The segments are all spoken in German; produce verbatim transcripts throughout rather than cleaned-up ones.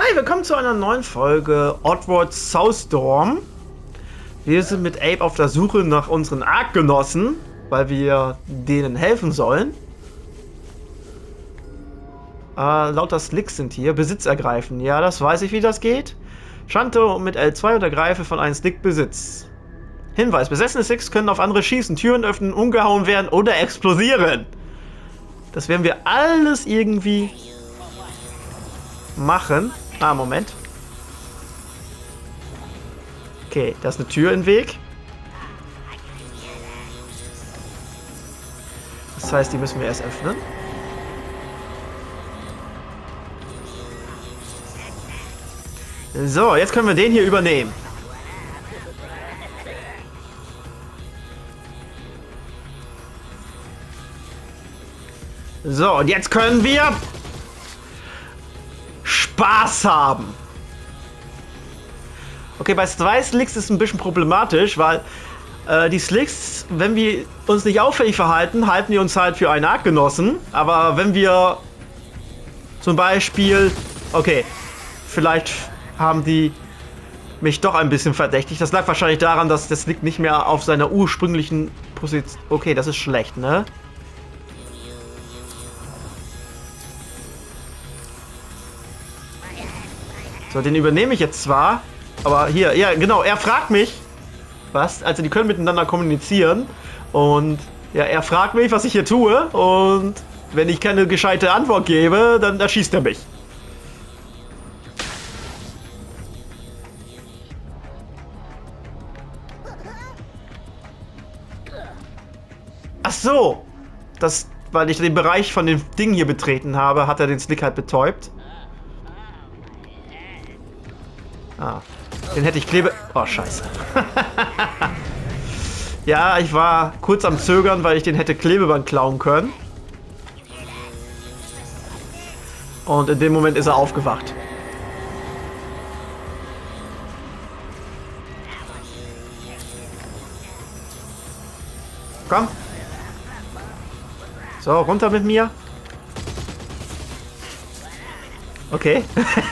Hi, willkommen zu einer neuen Folge Oddworld Soulstorm. Wir sind mit Abe auf der Suche nach unseren Artgenossen, weil wir denen helfen sollen. Äh, lauter Slicks sind hier. Besitz ergreifen. Ja, das weiß ich, wie das geht. Schante mit L zwei und ergreife von einem Slick Besitz. Hinweis: Besessene Slicks können auf andere schießen, Türen öffnen, umgehauen werden oder explodieren. Das werden wir alles irgendwie machen. Ah, Moment. Okay, da ist eine Tür im Weg. Das heißt, die müssen wir erst öffnen. So, jetzt können wir den hier übernehmen. So, und jetzt können wir Spaß haben. Okay, bei zwei Slicks ist es ein bisschen problematisch, weil äh, die Slicks, wenn wir uns nicht auffällig verhalten, halten die uns halt für einen Artgenossen. Aber wenn wir zum Beispiel, okay, vielleicht haben die mich doch ein bisschen verdächtigt. Das lag wahrscheinlich daran, dass der Slick nicht mehr auf seiner ursprünglichen Position... Okay, das ist schlecht, ne? So, den übernehme ich jetzt zwar, aber hier, ja genau, er fragt mich, was, also die können miteinander kommunizieren und ja, er fragt mich, was ich hier tue und wenn ich keine gescheite Antwort gebe, dann erschießt er mich. Ach so, das, weil ich den Bereich von dem Ding hier betreten habe, hat er den Slick halt betäubt. Ah, den hätte ich Klebe... Oh, scheiße. Ja, ich war kurz am Zögern, weil ich den hätte Klebeband klauen können. Und in dem Moment ist er aufgewacht. Komm. So, runter mit mir. Okay.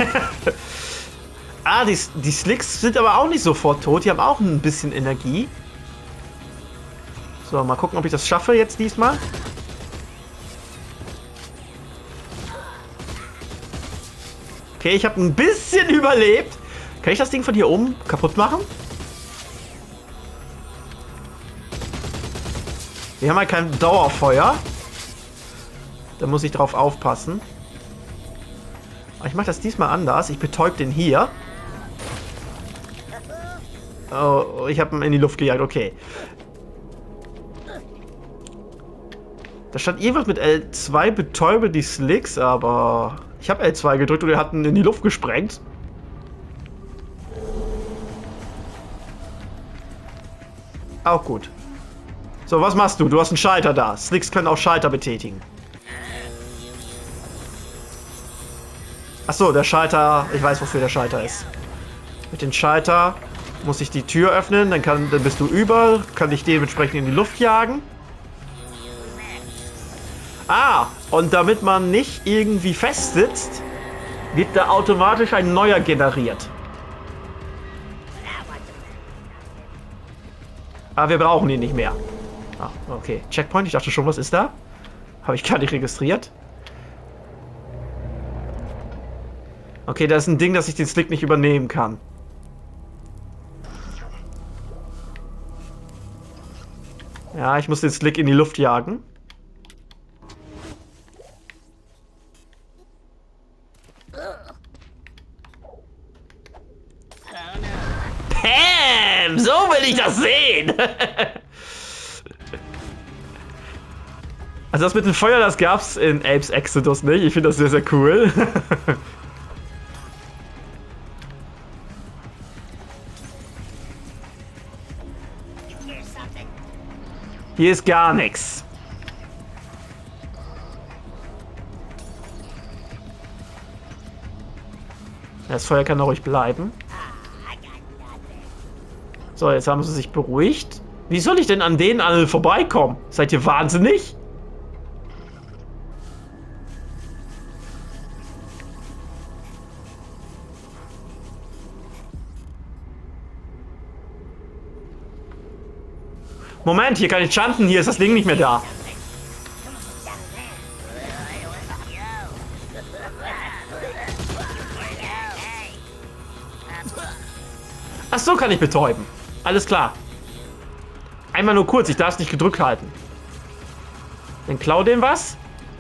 Ah, die, die Slicks sind aber auch nicht sofort tot. Die haben auch ein bisschen Energie. So, mal gucken, ob ich das schaffe jetzt diesmal. Okay, ich habe ein bisschen überlebt. Kann ich das Ding von hier oben kaputt machen? Wir haben halt kein Dauerfeuer. Da muss ich drauf aufpassen. Aber ich mache das diesmal anders. Ich betäube den hier. Oh, ich habe ihn in die Luft gejagt. Okay. Da stand irgendwas mit L zwei, betäube die Slicks, aber ich habe L zwei gedrückt und er hat ihn in die Luft gesprengt. Auch gut. So, was machst du? Du hast einen Schalter da. Slicks können auch Schalter betätigen. Achso, der Schalter... Ich weiß, wofür der Schalter ist. Mit dem Schalter muss ich die Tür öffnen, dann, kann, dann bist du über, kann ich dementsprechend in die Luft jagen. Ah, und damit man nicht irgendwie festsitzt, wird da automatisch ein neuer generiert. Ah, wir brauchen ihn nicht mehr. Ah, okay. Checkpoint, ich dachte schon, was ist da? Habe ich gar nicht registriert. Okay, da ist ein Ding, dass ich den Slick nicht übernehmen kann. Ja, ich muss den Slick in die Luft jagen. Pam! So will ich das sehen! Also das mit dem Feuer, das gab's in Apes Exodus nicht. Ich finde das sehr, sehr cool. Hier ist gar nichts. Das Feuer kann ruhig bleiben. So, jetzt haben sie sich beruhigt. Wie soll ich denn an denen alle vorbeikommen? Seid ihr wahnsinnig? Moment, hier kann ich chanten. Hier ist das Ding nicht mehr da. Ach so, kann ich betäuben. Alles klar. Einmal nur kurz, ich darf es nicht gedrückt halten. Dann klau dem was.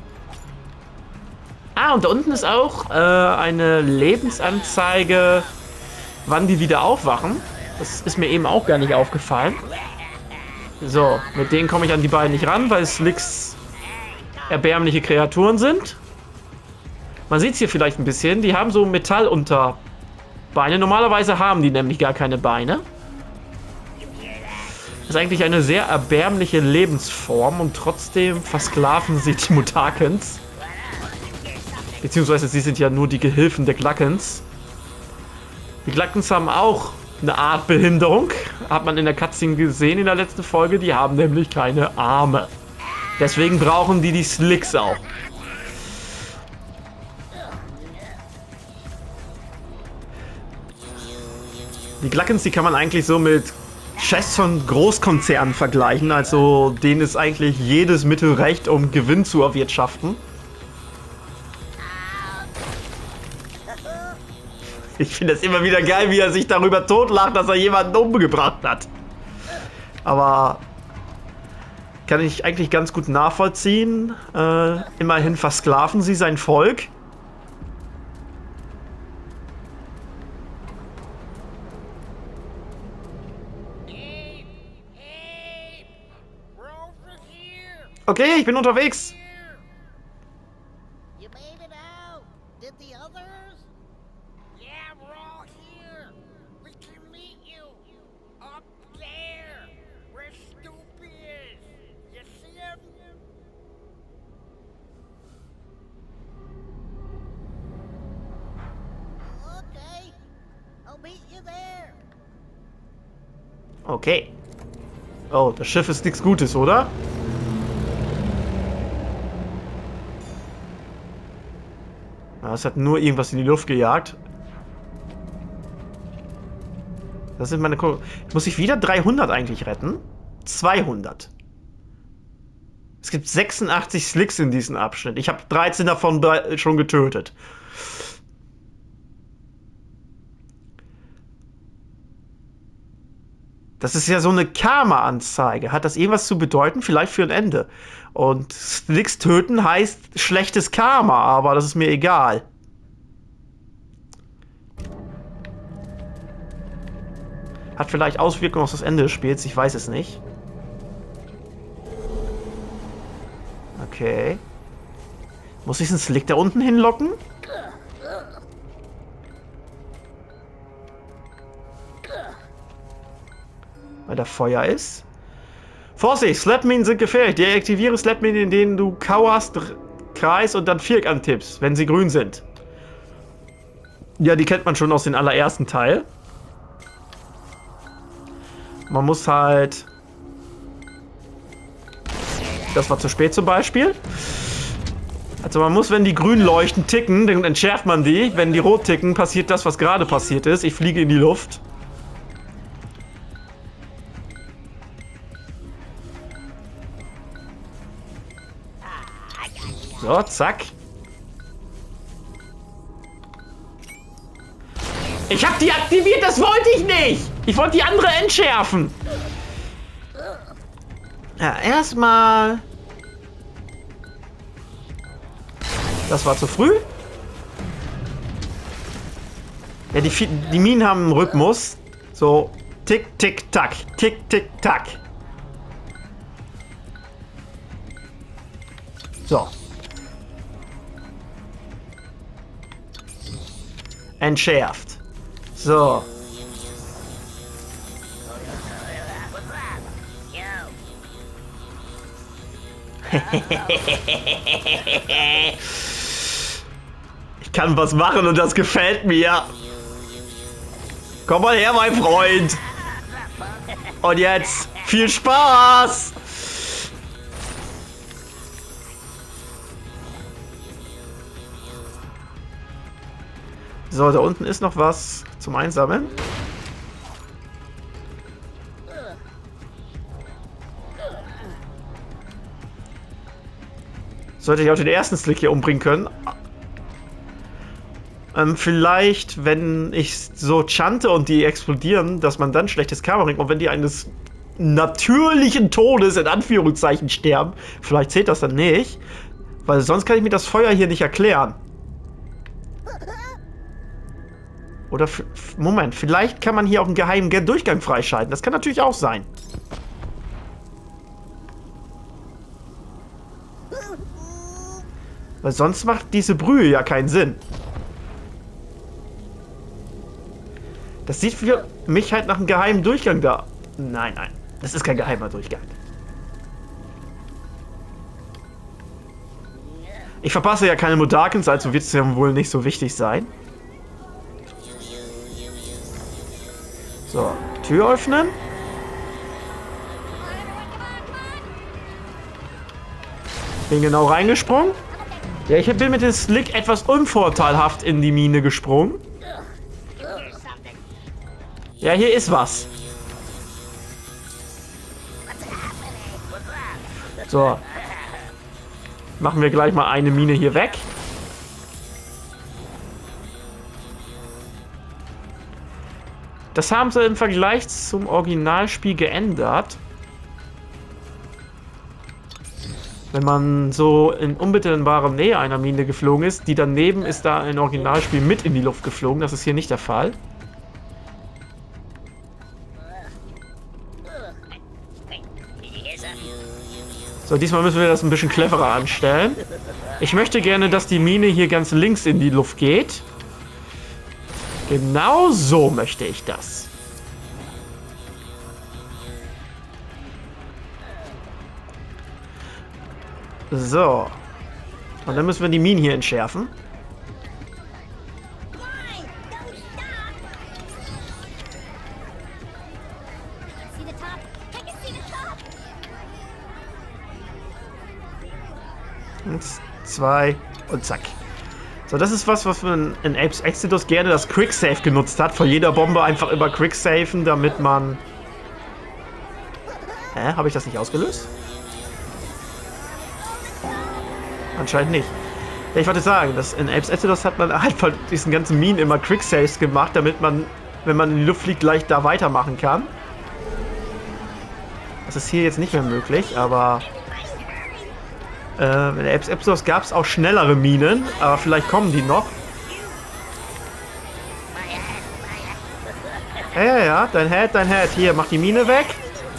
Ah, und da unten ist auch äh, eine Lebensanzeige, wann die wieder aufwachen. Das ist mir eben auch gar nicht aufgefallen. So, mit denen komme ich an die beiden nicht ran, weil Slicks erbärmliche Kreaturen sind. Man sieht es hier vielleicht ein bisschen. Die haben so Metallunterbeine. Normalerweise haben die nämlich gar keine Beine. Das ist eigentlich eine sehr erbärmliche Lebensform und trotzdem versklaven sie die Mutakens. Beziehungsweise sie sind ja nur die Gehilfen der Glackens. Die Glackens haben auch eine Art Behinderung. Hat man in der Cutscene gesehen in der letzten Folge. Die haben nämlich keine Arme. Deswegen brauchen die die Slicks auch. Die Glackens, die kann man eigentlich so mit Chefs von Großkonzernen vergleichen. Also denen ist eigentlich jedes Mittel recht, um Gewinn zu erwirtschaften. Ich finde es immer wieder geil, wie er sich darüber totlacht, dass er jemanden umgebracht hat. Aber kann ich eigentlich ganz gut nachvollziehen. Äh, immerhin versklaven sie sein Volk. Okay, ich bin unterwegs. Okay. Oh, das Schiff ist nichts Gutes, oder? Es hat nur irgendwas in die Luft gejagt. Das sind meine... Ko Muss ich wieder dreihundert eigentlich retten? zweihundert. Es gibt sechsundachtzig Slicks in diesem Abschnitt. Ich habe dreizehn davon schon getötet. Das ist ja so eine Karma-Anzeige. Hat das irgendwas zu bedeuten? Vielleicht für ein Ende. Und Slicks töten heißt schlechtes Karma, aber das ist mir egal. Hat vielleicht Auswirkungen auf das Ende des Spiels, ich weiß es nicht. Okay. Muss ich den Slick da unten hinlocken? Weil da Feuer ist. Vorsicht, Slapminen sind gefährlich. Deaktiviere Slapminen, in denen du kauerst, Kreis und dann Viereck antippst, wenn sie grün sind. Ja, die kennt man schon aus dem allerersten Teil. Man muss halt... Das war zu spät zum Beispiel. Also man muss, wenn die grün leuchten, ticken, dann entschärft man die. Wenn die rot ticken, passiert das, was gerade passiert ist. Ich fliege in die Luft. So, zack. Ich hab die aktiviert, das wollte ich nicht. Ich wollte die andere entschärfen. Ja, erstmal. Das war zu früh. Ja, die, die Minen haben einen Rhythmus. So, tick, tick, tack, tick, tick, tack. So. Entschärft. So. Ich kann was machen und das gefällt mir. Komm mal her, mein Freund. Und jetzt viel Spaß. So, da unten ist noch was zum Einsammeln. Sollte ich auch den ersten Slick hier umbringen können. Ähm, vielleicht, wenn ich so chante und die explodieren, dass man dann schlechtes Karma bringt. Und wenn die eines natürlichen Todes, in Anführungszeichen, sterben, vielleicht zählt das dann nicht. Weil sonst kann ich mir das Feuer hier nicht erklären. Oder, Moment, vielleicht kann man hier auch einen geheimen Durchgang freischalten. Das kann natürlich auch sein. Weil sonst macht diese Brühe ja keinen Sinn. Das sieht für mich halt nach einem geheimen Durchgang da. Nein, nein. Das ist kein geheimer Durchgang. Ich verpasse ja keine Modakens, also wird es ja wohl nicht so wichtig sein. So, Tür öffnen. Bin genau reingesprungen. Ja, ich bin mit dem Slick etwas unvorteilhaft in die Mine gesprungen. Ja, hier ist was. So. Machen wir gleich mal eine Mine hier weg. Das haben sie im Vergleich zum Originalspiel geändert. Wenn man so in unmittelbarer Nähe einer Mine geflogen ist, die daneben ist da im Originalspiel mit in die Luft geflogen. Das ist hier nicht der Fall. So, diesmal müssen wir das ein bisschen cleverer anstellen. Ich möchte gerne, dass die Mine hier ganz links in die Luft geht. Genau so möchte ich das. So. Und dann müssen wir die Minen hier entschärfen. Eins, zwei und zack. So, das ist was, was man in Apes Exodus gerne das Quicksave genutzt hat. Vor jeder Bombe einfach immer Quicksafen, damit man... Hä? Habe ich das nicht ausgelöst? Anscheinend nicht. Ja, ich wollte sagen, dass in Apes Exodus hat man halt von diesen ganzen Minen immer Quicksaves gemacht, damit man, wenn man in die Luft fliegt, gleich da weitermachen kann. Das ist hier jetzt nicht mehr möglich, aber... Äh, in Apes Exodus gab es auch schnellere Minen, aber vielleicht kommen die noch. Ja, ja, ja, dein Head, dein Head. Hier, mach die Mine weg.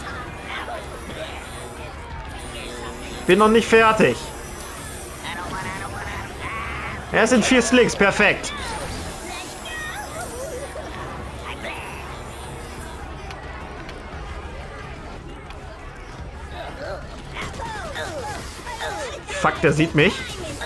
Bin noch nicht fertig. Ja, es sind vier Slicks, perfekt. Fuck, der sieht mich.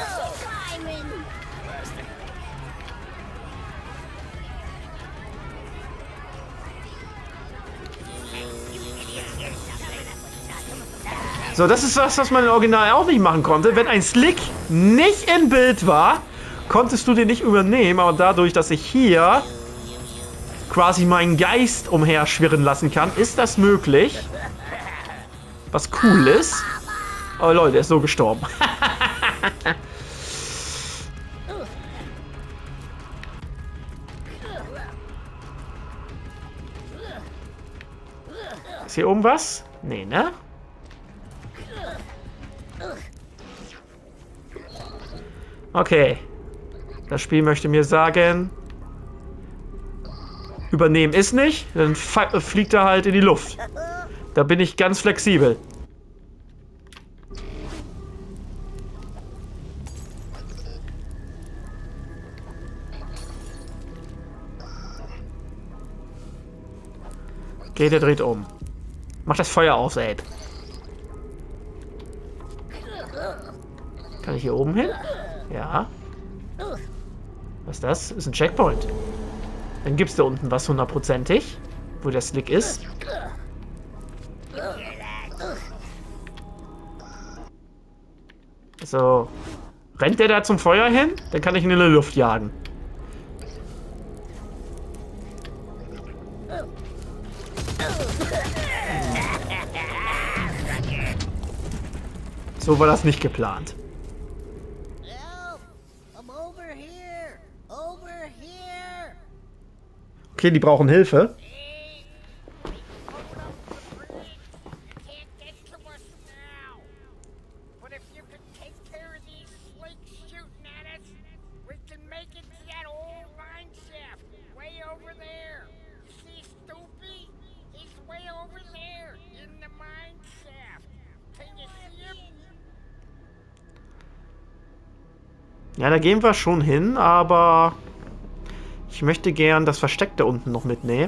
So, das ist was, was man im Original auch nicht machen konnte. Wenn ein Slick nicht im Bild war, konntest du den nicht übernehmen. Aber dadurch, dass ich hier quasi meinen Geist umherschwirren lassen kann, ist das möglich. Was cool ist. Oh Leute, der ist so gestorben. Ist hier oben was? Nee, ne? Okay. Das Spiel möchte mir sagen, übernehmen ist nicht, dann fliegt er halt in die Luft. Da bin ich ganz flexibel. Okay, der dreht um. Mach das Feuer aus, Abe. Kann ich hier oben hin? Ja. Was ist das? Ist ein Checkpoint. Dann gibt es da unten was hundertprozentig, wo der Slick ist. So. Rennt der da zum Feuer hin? Dann kann ich ihn in die Luft jagen. So war das nicht geplant. Okay, die brauchen Hilfe. Ja, da gehen wir schon hin, aber ich möchte gern das Versteck da unten noch mitnehmen.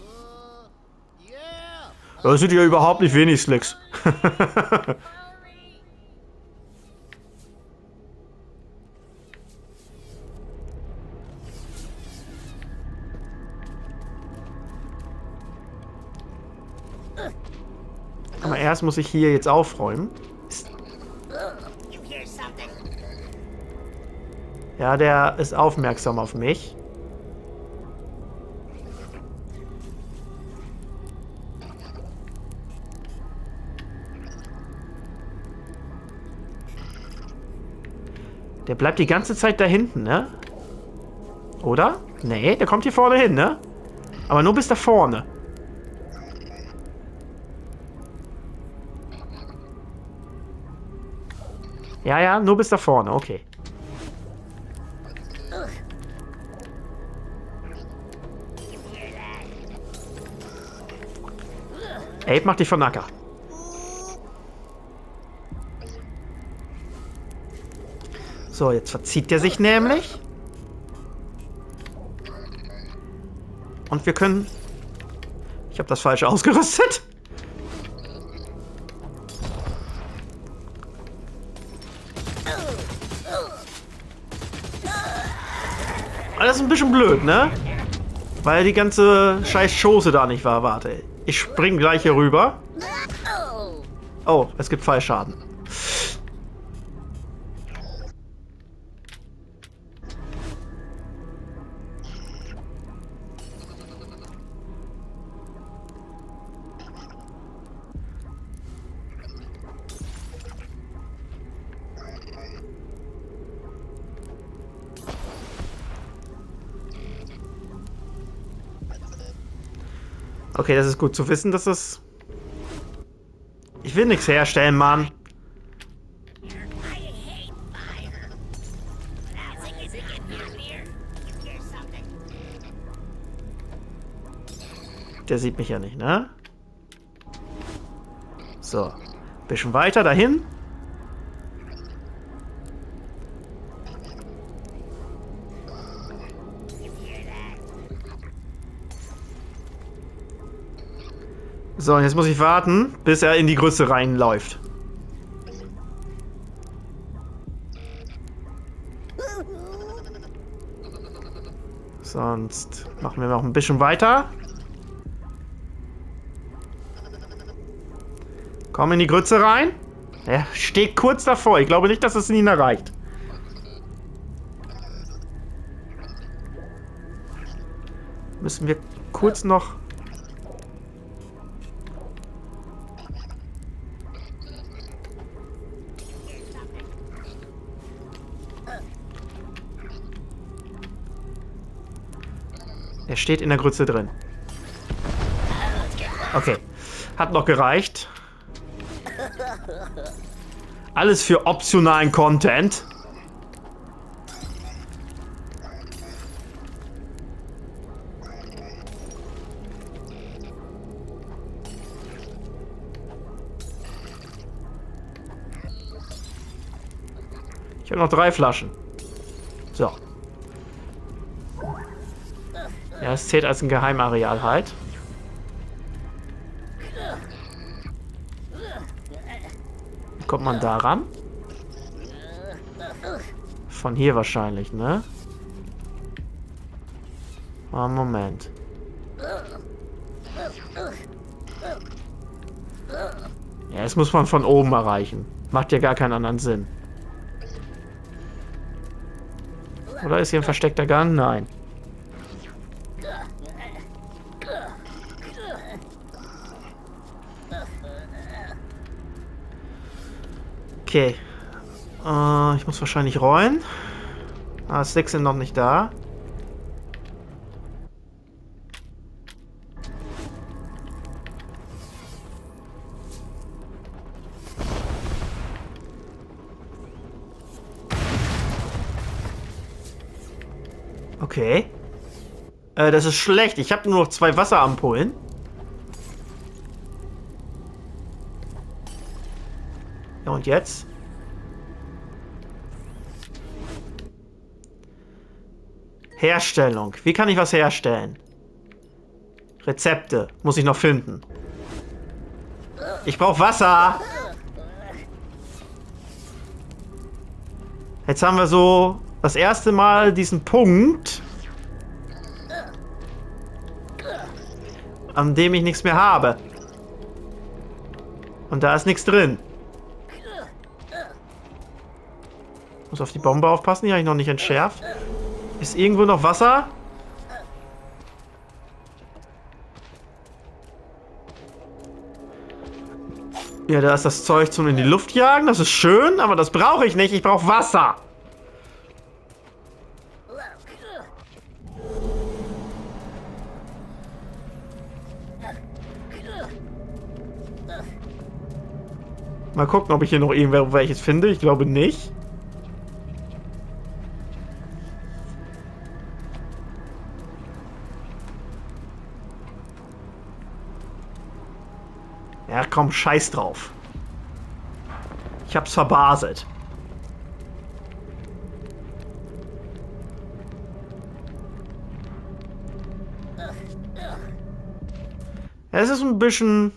Das sind ja überhaupt nicht wenig Slicks. Aber erst muss ich hier jetzt aufräumen. Ja, der ist aufmerksam auf mich. Der bleibt die ganze Zeit da hinten, ne? Oder? Nee, der kommt hier vorne hin, ne? Aber nur bis da vorne. Ja, ja, nur bis da vorne, okay. Abe, mach dich von Acker. So, jetzt verzieht der sich nämlich. Und wir können... Ich habe das Falsche ausgerüstet. Das ist ein bisschen blöd, ne? Weil die ganze scheiß Schoße da nicht war. Warte, ich spring gleich hier rüber. Oh, es gibt Fallschaden. Okay, das ist gut zu wissen, dass es... Ich will nichts herstellen, Mann. Der sieht mich ja nicht, ne? So. Bisschen weiter dahin. So, und jetzt muss ich warten, bis er in die Grütze reinläuft. Sonst machen wir noch ein bisschen weiter. Komm in die Grütze rein. Er steht kurz davor. Ich glaube nicht, dass es ihn erreicht. Müssen wir kurz noch... Er steht in der Grütze drin. Okay. Hat noch gereicht. Alles für optionalen Content. Ich habe noch drei Flaschen. So. Ja, es zählt als ein Geheimareal halt. Wie kommt man da ran? Von hier wahrscheinlich, ne? Oh, Moment. Ja, das muss man von oben erreichen. Macht ja gar keinen anderen Sinn. Oder ist hier ein versteckter Gang? Nein. Okay. Äh, ich muss wahrscheinlich rollen. Ah, Slicks sind noch nicht da. Okay. Äh, das ist schlecht. Ich habe nur noch zwei Wasserampullen. Ja, und jetzt? Herstellung. Wie kann ich was herstellen? Rezepte. Muss ich noch finden. Ich brauche Wasser. Jetzt haben wir so das erste Mal diesen Punkt, an dem ich nichts mehr habe. Und da ist nichts drin. Muss auf die Bombe aufpassen, die habe ich noch nicht entschärft. Ist irgendwo noch Wasser? Ja, da ist das Zeug zum in die Luft jagen. Das ist schön, aber das brauche ich nicht. Ich brauche Wasser. Mal gucken, ob ich hier noch irgendwo welches finde. Ich glaube nicht. Ja, komm, scheiß drauf. Ich hab's verbaselt. Es ist ein bisschen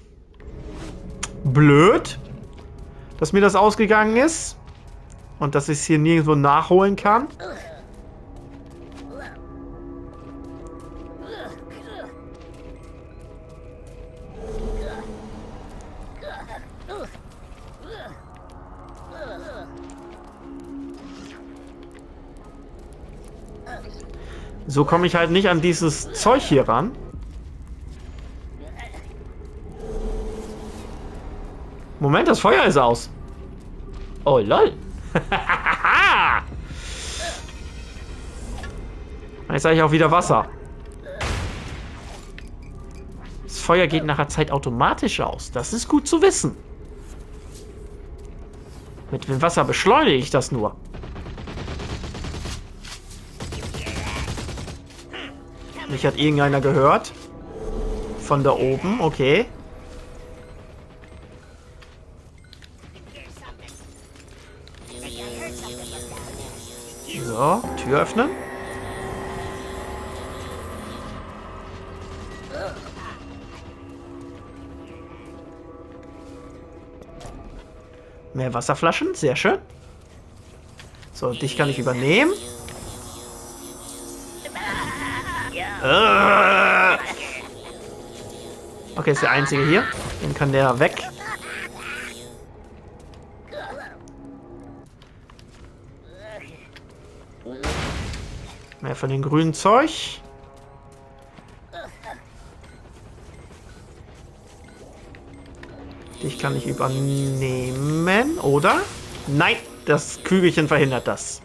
blöd, dass mir das ausgegangen ist und dass ich es hier nirgendwo nachholen kann. So komme ich halt nicht an dieses Zeug hier ran. Moment, das Feuer ist aus. Oh, lol. Jetzt habe ich auch wieder Wasser. Das Feuer geht nach einer Zeit automatisch aus. Das ist gut zu wissen. Mit dem Wasser beschleunige ich das nur. Mich hat irgendeiner gehört. Von da oben, okay. So, Tür öffnen. Mehr Wasserflaschen, sehr schön. So, dich kann ich übernehmen. Okay, ist der einzige hier. Den kann der weg. Mehr von dem grünen Zeug. Dich kann ich übernehmen, oder? Nein, das Kügelchen verhindert das.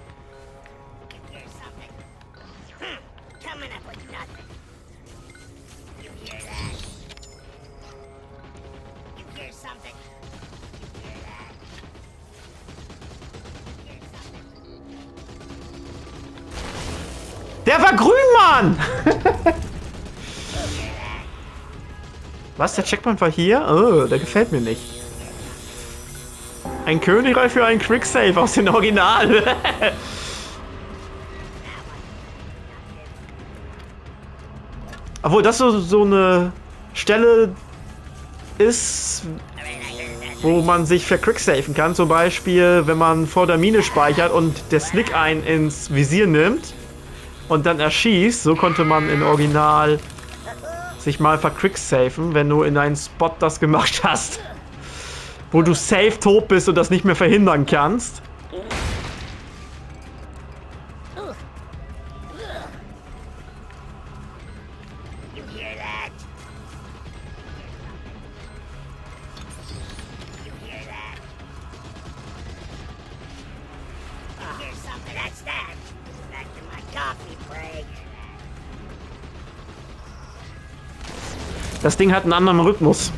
Der war grün, Mann! Was? Der Checkpoint war hier? Oh, der gefällt mir nicht. Ein Königreich für einen Quicksave aus dem Original. Obwohl das so, so eine Stelle ist, wo man sich verquicksafen kann. Zum Beispiel, wenn man vor der Mine speichert und der Slick einen ins Visier nimmt und dann erschießt. So konnte man in Original sich mal verquicksafen, wenn du in einen Spot das gemacht hast, wo du safe tot bist und das nicht mehr verhindern kannst. Das Ding hat einen anderen Rhythmus.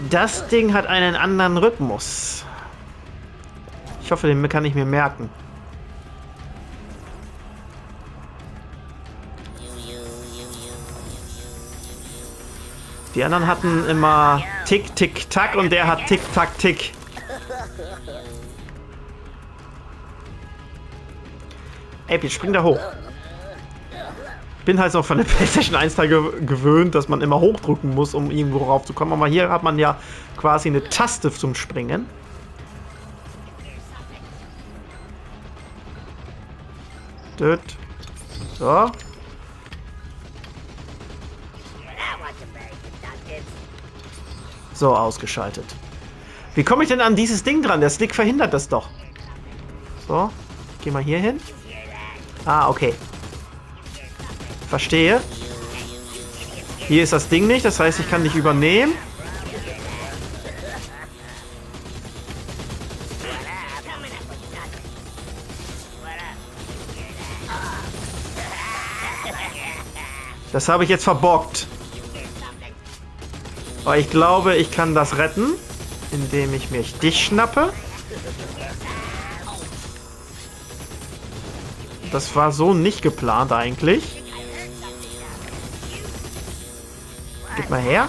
Das Ding hat einen anderen Rhythmus. Ich hoffe, den kann ich mir merken. Die anderen hatten immer Tick, Tick, Tack und der hat Tick, Tack, Tick. Ey, jetzt spring da hoch. Ich bin halt noch von der PlayStation eins Teil ge gewöhnt, dass man immer hochdrücken muss, um irgendwo raufzukommen. Aber hier hat man ja quasi eine Taste zum Springen. Död. So. So, ausgeschaltet. Wie komme ich denn an dieses Ding dran? Der Slick verhindert das doch. So, geh mal hier hin. Ah, okay. Verstehe. Hier ist das Ding nicht, das heißt, ich kann nicht übernehmen. Das habe ich jetzt verbockt. Aber ich glaube, ich kann das retten, indem ich mich dich schnappe. Das war so nicht geplant eigentlich. Gib mal her.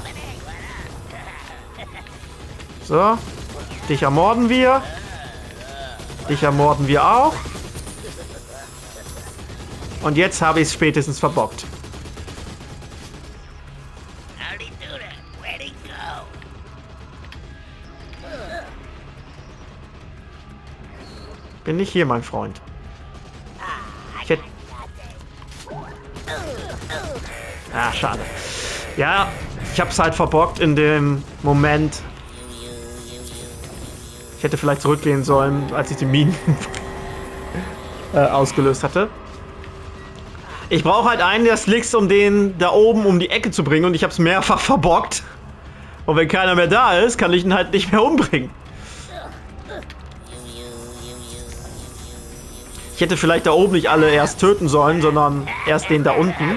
So. Dich ermorden wir. Dich ermorden wir auch. Und jetzt habe ich es spätestens verbockt. Bin nicht hier, mein Freund. Ich hätte... Ah, schade. Ja, ich habe es halt verbockt in dem Moment. Ich hätte vielleicht zurückgehen sollen, als ich die Minen äh, ausgelöst hatte. Ich brauche halt einen der Slicks, um den da oben um die Ecke zu bringen. Und ich habe es mehrfach verbockt. Und wenn keiner mehr da ist, kann ich ihn halt nicht mehr umbringen. Ich hätte vielleicht da oben nicht alle erst töten sollen, sondern erst den da unten.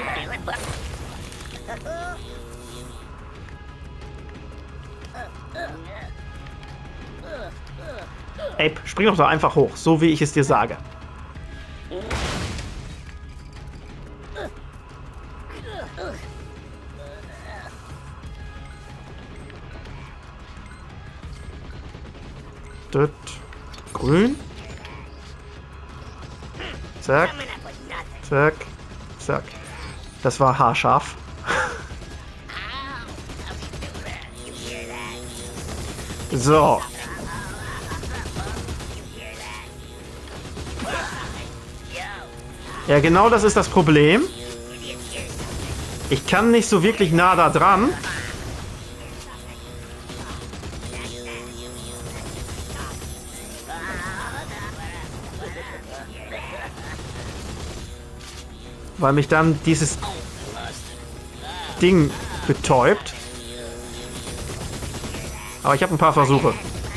Ape, spring doch da einfach hoch, so wie ich es dir sage. Dort. Grün. Zack. Zack. Zack. Das war haarscharf. So. Ja, genau das ist das Problem. Ich kann nicht so wirklich nah da dran. Weil mich dann dieses Ding betäubt. Aber ich habe ein paar Versuche.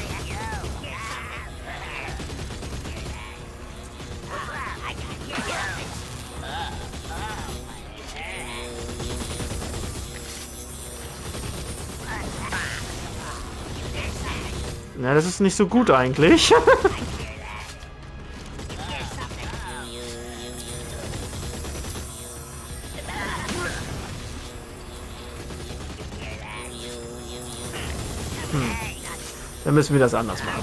Na, das ist nicht so gut eigentlich. Hm. Dann müssen wir das anders machen.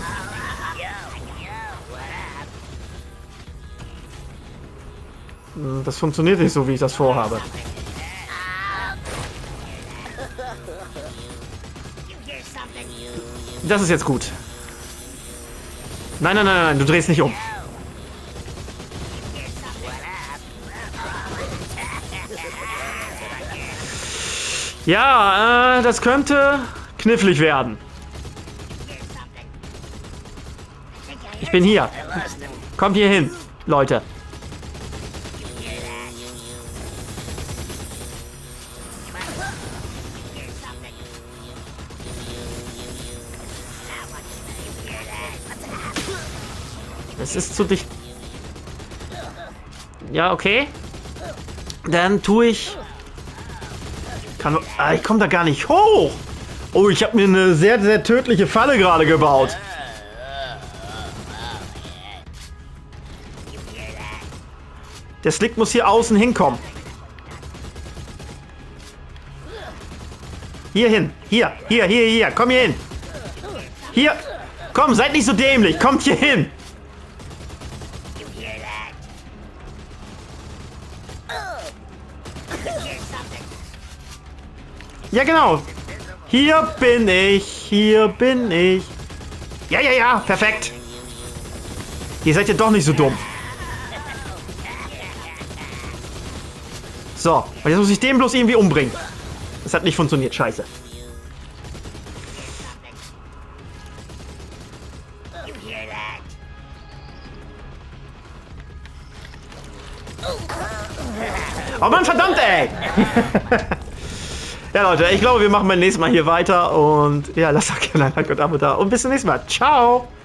Hm, das funktioniert nicht so, wie ich das vorhabe. Das ist jetzt gut. Nein, nein, nein, nein, du drehst nicht um. Ja, äh, das könnte knifflig werden. Ich bin hier. Kommt hier hin, Leute. Es ist zu dicht. Ja, okay. Dann tue ich... Kann... Ah, ich komme da gar nicht hoch. Oh, ich habe mir eine sehr, sehr tödliche Falle gerade gebaut. Der Slick muss hier außen hinkommen. Hier hin. Hier, hier, hier, hier. Komm hier hin. Hier. Komm, seid nicht so dämlich. Kommt hier hin. Ja, genau. Hier bin ich. Hier bin ich. Ja, ja, ja. Perfekt. Ihr seid ja doch nicht so dumm. So. Und jetzt muss ich den bloß irgendwie umbringen. Das hat nicht funktioniert. Scheiße. Oh Mann, verdammt, ey! Ja, Leute, ich glaube, wir machen beim nächsten Mal hier weiter. Und ja, lasst auch gerne ein Like und ein Abo da. Und bis zum nächsten Mal. Ciao!